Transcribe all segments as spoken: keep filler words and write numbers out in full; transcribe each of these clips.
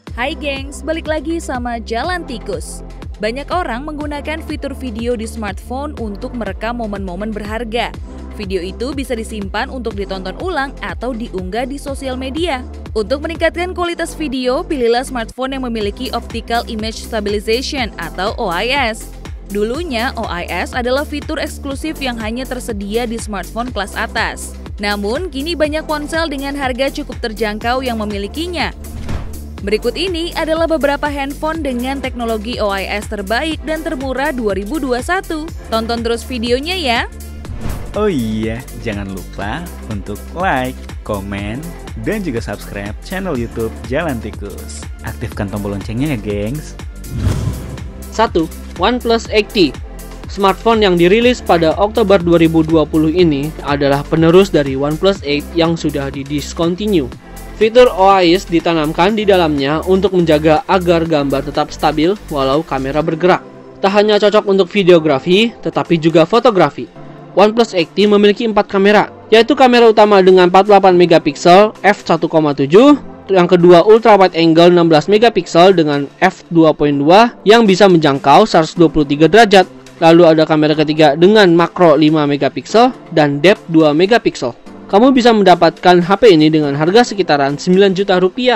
Hai gengs, balik lagi sama Jalan Tikus. Banyak orang menggunakan fitur video di smartphone untuk merekam momen-momen berharga. Video itu bisa disimpan untuk ditonton ulang atau diunggah di sosial media. Untuk meningkatkan kualitas video, pilihlah smartphone yang memiliki Optical Image Stabilization atau O I S. Dulunya, O I S adalah fitur eksklusif yang hanya tersedia di smartphone kelas atas. Namun, kini banyak ponsel dengan harga cukup terjangkau yang memilikinya. Berikut ini adalah beberapa handphone dengan teknologi O I S terbaik dan termurah dua ribu dua puluh satu. Tonton terus videonya ya! Oh iya, jangan lupa untuk like, komen, dan juga subscribe channel YouTube Jalan Tikus. Aktifkan tombol loncengnya ya, gengs. satu. OnePlus eight T. Smartphone yang dirilis pada Oktober dua ribu dua puluh ini adalah penerus dari OnePlus eight yang sudah didiscontinue. Fitur O I S ditanamkan di dalamnya untuk menjaga agar gambar tetap stabil walau kamera bergerak. Tak hanya cocok untuk videografi, tetapi juga fotografi. OnePlus eight T memiliki empat kamera, yaitu kamera utama dengan empat puluh delapan megapiksel f satu koma tujuh, yang kedua ultra wide angle enam belas megapiksel dengan f dua koma dua yang bisa menjangkau seratus dua puluh tiga derajat. Lalu ada kamera ketiga dengan makro lima megapiksel dan depth dua megapiksel. Kamu bisa mendapatkan H P ini dengan harga sekitaran sembilan juta rupiah.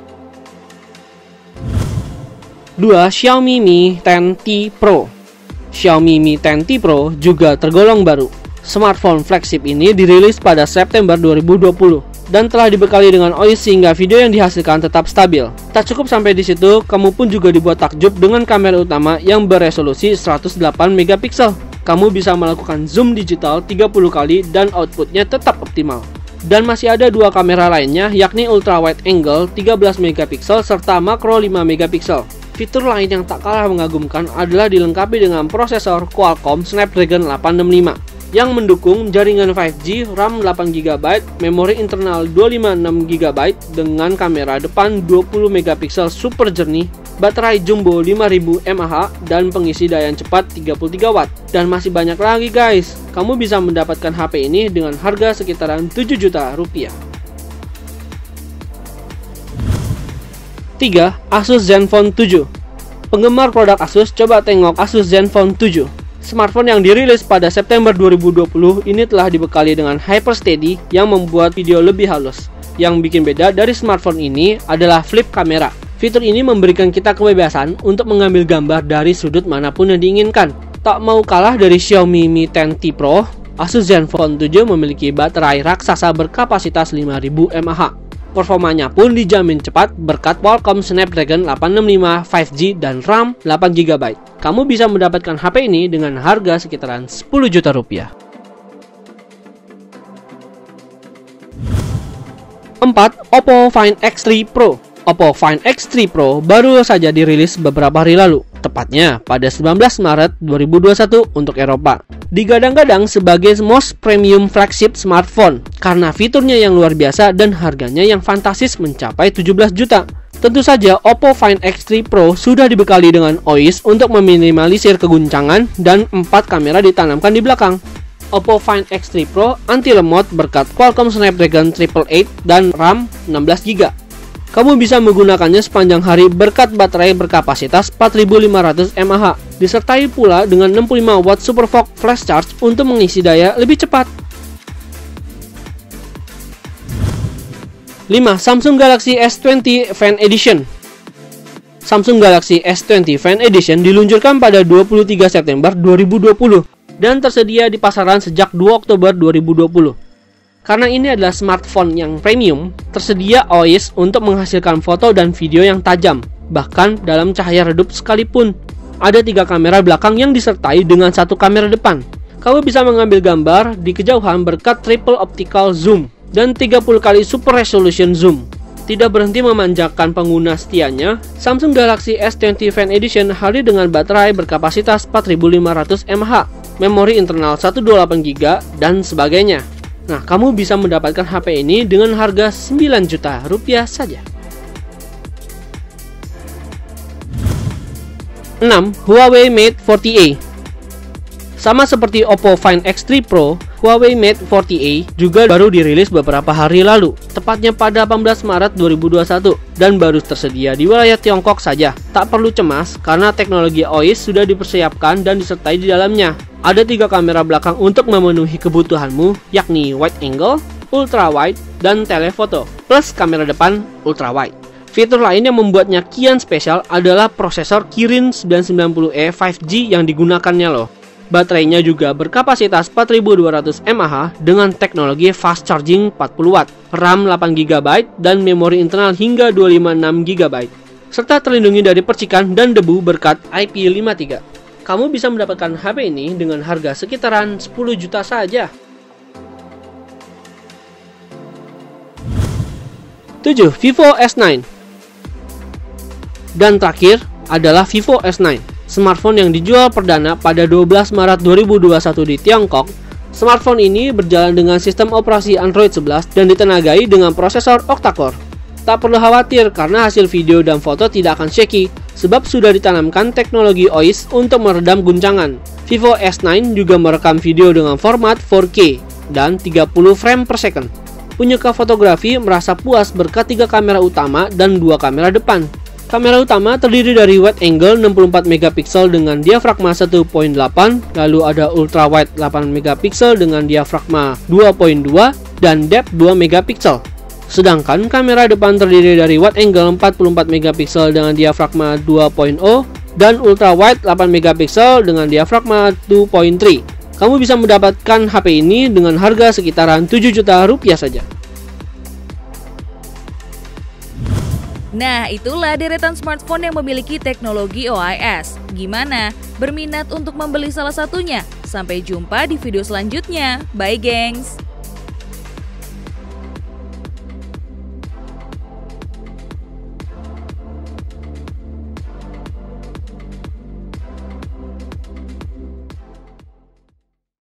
dua. Xiaomi Mi ten T Pro. Xiaomi Mi ten T Pro juga tergolong baru. Smartphone flagship ini dirilis pada September dua ribu dua puluh dan telah dibekali dengan O I S sehingga video yang dihasilkan tetap stabil. Tak cukup sampai di situ, kamu pun juga dibuat takjub dengan kamera utama yang beresolusi seratus delapan megapiksel. Kamu bisa melakukan zoom digital tiga puluh kali dan outputnya tetap optimal. Dan masih ada dua kamera lainnya, yakni ultra wide angle tiga belas megapiksel serta makro lima megapiksel. Fitur lain yang tak kalah mengagumkan adalah dilengkapi dengan prosesor Qualcomm Snapdragon delapan enam lima yang mendukung jaringan lima G, RAM delapan giga byte, memori internal dua ratus lima puluh enam giga byte dengan kamera depan dua puluh megapiksel super jernih, baterai jumbo lima ribu mAh dan pengisi daya cepat tiga puluh tiga watt. Dan masih banyak lagi guys. Kamu bisa mendapatkan H P ini dengan harga sekitaran tujuh juta rupiah. tiga. Asus Zenfone tujuh. Penggemar produk Asus coba tengok Asus Zenfone tujuh. Smartphone yang dirilis pada September dua ribu dua puluh ini telah dibekali dengan HyperSteady yang membuat video lebih halus. Yang bikin beda dari smartphone ini adalah flip kamera. Fitur ini memberikan kita kebebasan untuk mengambil gambar dari sudut manapun yang diinginkan. Tak mau kalah dari Xiaomi Mi ten T Pro, Asus Zenfone tujuh memiliki baterai raksasa berkapasitas lima ribu mAh. Performanya pun dijamin cepat berkat Qualcomm Snapdragon delapan enam lima lima G dan RAM delapan giga byte. Kamu bisa mendapatkan H P ini dengan harga sekitaran sepuluh juta rupiah. empat. Oppo Find X tiga Pro. Oppo Find X tiga Pro baru saja dirilis beberapa hari lalu, tepatnya pada sembilan belas Maret dua ribu dua puluh satu untuk Eropa. Digadang-gadang sebagai most premium flagship smartphone karena fiturnya yang luar biasa dan harganya yang fantastis mencapai tujuh belas juta. Tentu saja Oppo Find X tiga Pro sudah dibekali dengan O I S untuk meminimalisir keguncangan dan empat kamera ditanamkan di belakang. Oppo Find X tiga Pro anti lemot berkat Qualcomm Snapdragon delapan delapan delapan dan RAM enam belas giga byte. Kamu bisa menggunakannya sepanjang hari berkat baterai berkapasitas empat ribu lima ratus mAh. Disertai pula dengan enam puluh lima watt Super Fog Flash Charge untuk mengisi daya lebih cepat. lima. Samsung Galaxy S dua puluh Fan Edition. Samsung Galaxy S dua puluh Fan Edition diluncurkan pada dua puluh tiga September dua ribu dua puluh dan tersedia di pasaran sejak dua Oktober dua ribu dua puluh. Karena ini adalah smartphone yang premium, tersedia O I S untuk menghasilkan foto dan video yang tajam, bahkan dalam cahaya redup sekalipun. Ada tiga kamera belakang yang disertai dengan satu kamera depan. Kamu bisa mengambil gambar di kejauhan berkat triple optical zoom dan tiga puluh kali super resolution zoom. Tidak berhenti memanjakan pengguna setianya, Samsung Galaxy S dua puluh Fan Edition hadir dengan baterai berkapasitas empat ribu lima ratus mAh, memori internal seratus dua puluh delapan giga byte, dan sebagainya. Nah, kamu bisa mendapatkan H P ini dengan harga sembilan juta rupiah saja. enam. Huawei Mate empat puluh A. Sama seperti Oppo Find X tiga Pro, Huawei Mate empat puluh A juga baru dirilis beberapa hari lalu, tepatnya pada delapan belas Maret dua ribu dua puluh satu, dan baru tersedia di wilayah Tiongkok saja. Tak perlu cemas karena teknologi O I S sudah dipersiapkan dan disertai di dalamnya. Ada tiga kamera belakang untuk memenuhi kebutuhanmu, yakni wide angle, ultra wide, dan telephoto, plus kamera depan ultra wide. Fitur lain yang membuatnya kian spesial adalah prosesor Kirin sembilan sembilan nol E lima G yang digunakannya loh. Baterainya juga berkapasitas empat ribu dua ratus mAh dengan teknologi fast charging empat puluh watt, RAM delapan giga byte, dan memori internal hingga dua ratus lima puluh enam giga byte, serta terlindungi dari percikan dan debu berkat I P lima tiga. Kamu bisa mendapatkan H P ini dengan harga sekitaran sepuluh juta saja. tujuh. Vivo S sembilan. Dan terakhir adalah Vivo S sembilan, smartphone yang dijual perdana pada dua belas Maret dua ribu dua puluh satu di Tiongkok. Smartphone ini berjalan dengan sistem operasi Android sebelas dan ditenagai dengan prosesor octa-core. Tak perlu khawatir karena hasil video dan foto tidak akan shaky, sebab sudah ditanamkan teknologi O I S untuk meredam guncangan. Vivo S sembilan juga merekam video dengan format empat K dan tiga puluh frame per second. Penyuka fotografi merasa puas berkat tiga kamera utama dan dua kamera depan. Kamera utama terdiri dari wide angle enam puluh empat megapiksel dengan diafragma satu koma delapan, lalu ada ultra wide delapan megapiksel dengan diafragma dua koma dua dan depth dua megapiksel. Sedangkan kamera depan terdiri dari wide angle empat puluh empat megapiksel dengan diafragma dua koma nol dan ultra wide delapan megapiksel dengan diafragma dua koma tiga. Kamu bisa mendapatkan H P ini dengan harga sekitaran tujuh juta rupiah saja. Nah, itulah deretan smartphone yang memiliki teknologi O I S. Gimana? Berminat untuk membeli salah satunya? Sampai jumpa di video selanjutnya. Bye, gengs!